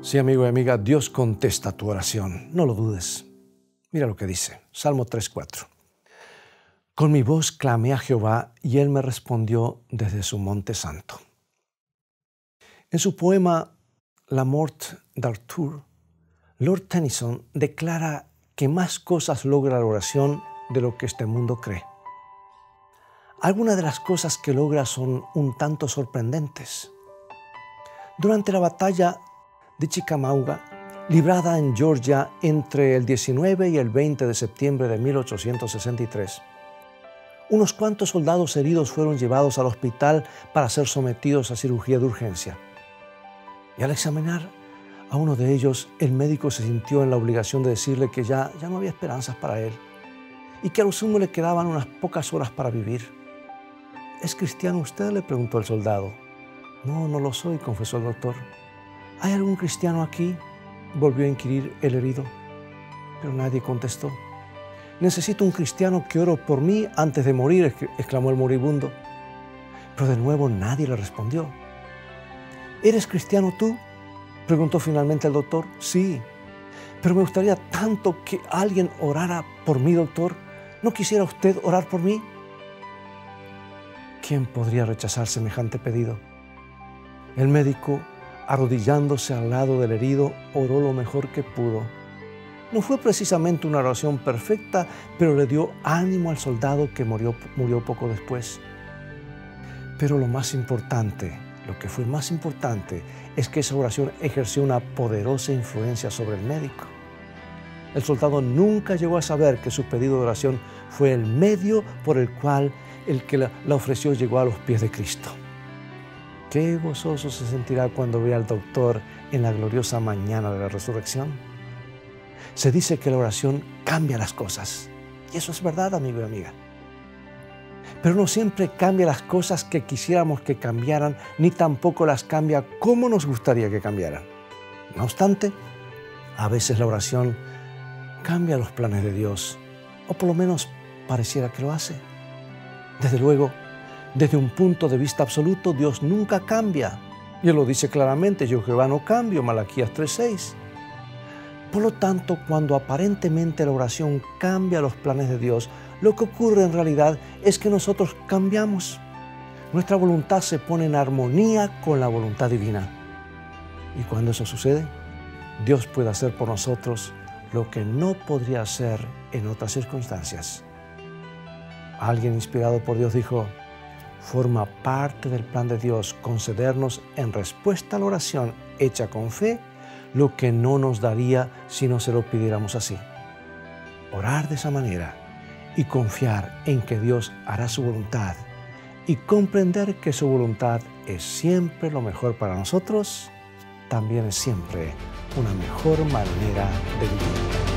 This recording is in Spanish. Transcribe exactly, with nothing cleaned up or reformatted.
Sí, amigo y amiga, Dios contesta tu oración, no lo dudes. Mira lo que dice, Salmo tres, cuatro. Con mi voz clamé a Jehová y Él me respondió desde su monte santo. En su poema La mort d'Arthur, Lord Tennyson declara que más cosas logra la oración de lo que este mundo cree. Algunas de las cosas que logra son un tanto sorprendentes. Durante la batalla de Chickamauga, librada en Georgia entre el diecinueve y el veinte de septiembre de mil ochocientos sesenta y tres, unos cuantos soldados heridos fueron llevados al hospital para ser sometidos a cirugía de urgencia. Y al examinar a uno de ellos, el médico se sintió en la obligación de decirle que ya, ya no había esperanzas para él y que a lo sumo le quedaban unas pocas horas para vivir. ¿Es cristiano usted?, le preguntó el soldado. No, no lo soy, confesó el doctor. ¿Hay algún cristiano aquí?, volvió a inquirir el herido, pero nadie contestó. Necesito un cristiano que ore por mí antes de morir, exclamó el moribundo. Pero de nuevo nadie le respondió. ¿Eres cristiano tú?, preguntó finalmente el doctor. Sí, pero me gustaría tanto que alguien orara por mí, doctor. ¿No quisiera usted orar por mí? ¿Quién podría rechazar semejante pedido? El médico, arrodillándose al lado del herido, oró lo mejor que pudo. No fue precisamente una oración perfecta, pero le dio ánimo al soldado que murió, murió poco después. Pero lo más importante, lo que fue más importante, es que esa oración ejerció una poderosa influencia sobre el médico. El soldado nunca llegó a saber que su pedido de oración fue el medio por el cual el que la, la ofreció llegó a los pies de Cristo. Qué gozoso se sentirá cuando vea al doctor en la gloriosa mañana de la resurrección. Se dice que la oración cambia las cosas. Y eso es verdad, amigo y amiga. Pero no siempre cambia las cosas que quisiéramos que cambiaran, ni tampoco las cambia como nos gustaría que cambiaran. No obstante, a veces la oración cambia los planes de Dios, o por lo menos pareciera que lo hace. Desde luego, desde un punto de vista absoluto, Dios nunca cambia. Y Él lo dice claramente, yo Jehová no cambio, Malaquías tres, seis. Por lo tanto, cuando aparentemente la oración cambia los planes de Dios, lo que ocurre en realidad es que nosotros cambiamos. Nuestra voluntad se pone en armonía con la voluntad divina. Y cuando eso sucede, Dios puede hacer por nosotros lo que no podría hacer en otras circunstancias. Alguien inspirado por Dios dijo, forma parte del plan de Dios concedernos en respuesta a la oración hecha con fe lo que no nos daría si no se lo pidiéramos así. Orar de esa manera y confiar en que Dios hará su voluntad y comprender que su voluntad es siempre lo mejor para nosotros, también es siempre una mejor manera de vivir.